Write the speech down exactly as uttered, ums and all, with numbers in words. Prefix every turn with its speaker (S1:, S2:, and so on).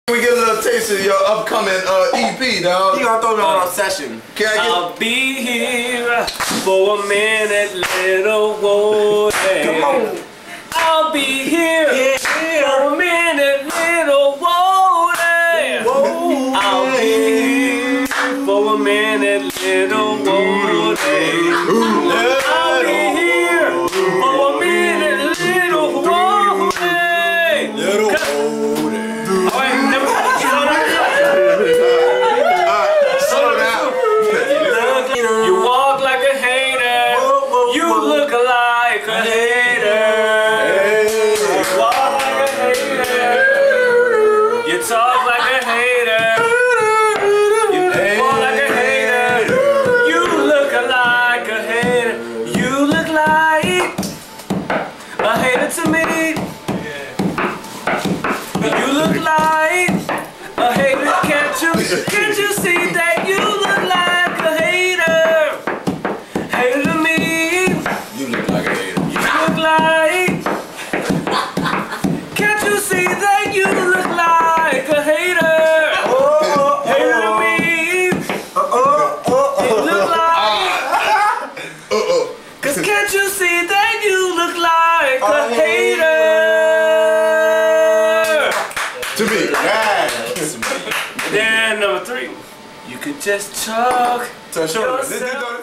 S1: We get a little taste of your upcoming uh, E P, dog.
S2: You gonna throw me on our session?
S1: Can I get?
S3: I'll be here for a minute, little Woody.
S2: Come on.
S3: I'll be here
S2: Yeah.
S3: for a minute, little Woody.
S2: Whoa.
S3: I'll be here for a minute, little Woody. I'll be here for a minute, little Woody.
S2: Little Woody.
S3: All right, never mind.
S1: Slow down.
S3: You walk like a hater. You look like a hater. You walk like a hater. You talk like a hater. You walk like a hater. You look like a hater. You look like a hater to me. You look like a hater. Can't you? Can't you see that you look like a hater? Hater to me.
S2: You look like a hater.
S3: You look like. Can't you see that you look like a hater?
S2: Oh,
S3: Hater to me.
S2: oh, oh,
S3: You look like.
S1: Uh oh.
S3: Cause can't you see that you look like a hater?
S1: To me.
S2: Yes.
S3: Then number three, you could just talk
S2: So show me.
S3: yourself.